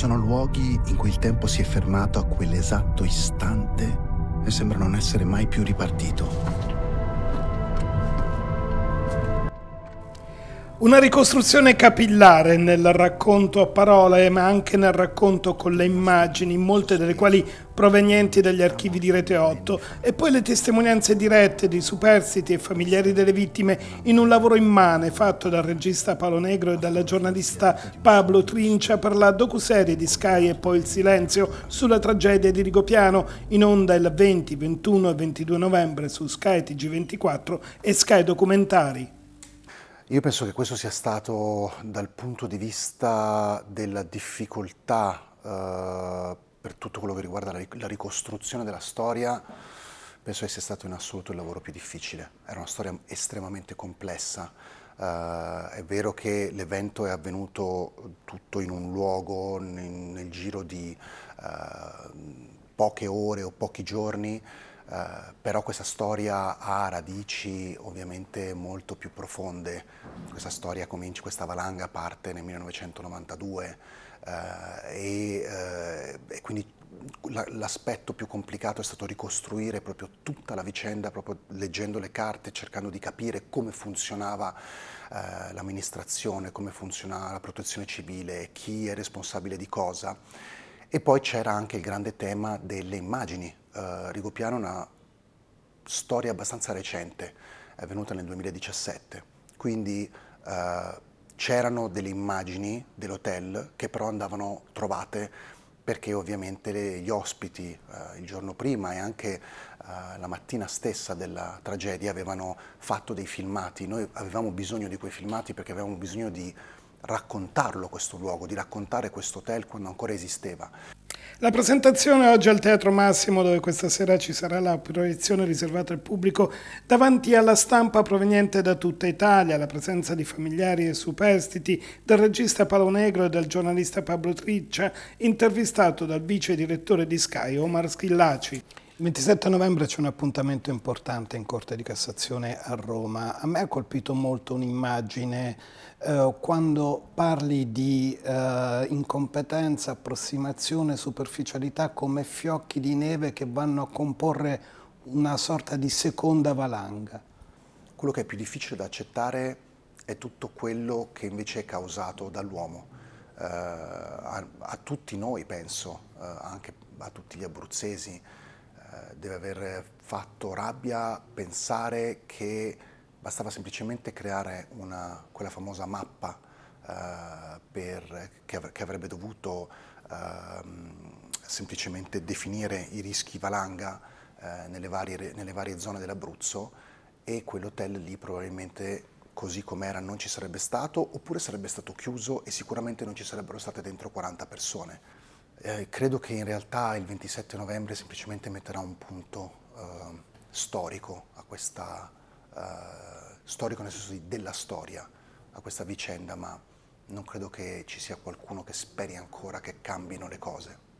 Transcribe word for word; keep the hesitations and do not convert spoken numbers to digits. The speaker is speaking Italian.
sono luoghi in cui il tempo si è fermato a quell'esatto istante e sembra non essere mai più ripartito. Una ricostruzione capillare nel racconto a parole, ma anche nel racconto con le immagini, molte delle quali provenienti dagli archivi di Rete otto, e poi le testimonianze dirette di superstiti e familiari delle vittime in un lavoro immane fatto dal regista Paolo Negro e dalla giornalista Pablo Trincia per la docuserie di Sky E poi il silenzio sulla tragedia di Rigopiano, in onda il venti, ventuno e ventidue novembre su Sky T G ventiquattro e Sky Documentari. Io penso che questo sia stato, dal punto di vista della difficoltà eh, per tutto quello che riguarda la, la ricostruzione della storia, penso che sia stato in assoluto il lavoro più difficile. Era una storia estremamente complessa. Uh, è vero che l'evento è avvenuto tutto in un luogo, in, nel giro di uh, poche ore o pochi giorni, Uh, però questa storia ha radici ovviamente molto più profonde. Questa storia comincia, questa valanga parte nel millenovecentonovantadue uh, e, uh, e quindi l'aspetto più complicato è stato ricostruire proprio tutta la vicenda, proprio leggendo le carte, cercando di capire come funzionava uh, l'amministrazione, come funzionava la protezione civile, chi è responsabile di cosa. E poi c'era anche il grande tema delle immagini. Uh, Rigopiano è una storia abbastanza recente, è venuta nel duemiladiciassette, quindi uh, c'erano delle immagini dell'hotel che però andavano trovate perché ovviamente le, gli ospiti uh, il giorno prima e anche uh, la mattina stessa della tragedia avevano fatto dei filmati. Noi avevamo bisogno di quei filmati perché avevamo bisogno di raccontarlo questo luogo, di raccontare questo hotel quando ancora esisteva. La presentazione oggi al Teatro Massimo, dove questa sera ci sarà la proiezione riservata al pubblico davanti alla stampa proveniente da tutta Italia, la presenza di familiari e superstiti, del regista Paolo Negro e del giornalista Pablo Trincia, intervistato dal vice direttore di Sky Omar Schillaci. Il ventisette novembre c'è un appuntamento importante in Corte di Cassazione a Roma. A me ha colpito molto un'immagine eh, quando parli di eh, incompetenza, approssimazione, superficialità come fiocchi di neve che vanno a comporre una sorta di seconda valanga. Quello che è più difficile da accettare è tutto quello che invece è causato dall'uomo. Eh, a, a tutti noi, penso, eh, anche a tutti gli abruzzesi, deve aver fatto rabbia pensare che bastava semplicemente creare una, quella famosa mappa eh, per, che, av che avrebbe dovuto eh, semplicemente definire i rischi valanga eh, nelle, varie, nelle varie zone dell'Abruzzo, e quell'hotel lì probabilmente così com'era non ci sarebbe stato, oppure sarebbe stato chiuso e sicuramente non ci sarebbero state dentro quaranta persone. Eh, credo che in realtà il ventisette novembre semplicemente metterà un punto eh, storico a questa, eh, storico nel senso di, della storia, a questa vicenda, ma non credo che ci sia qualcuno che speri ancora che cambino le cose.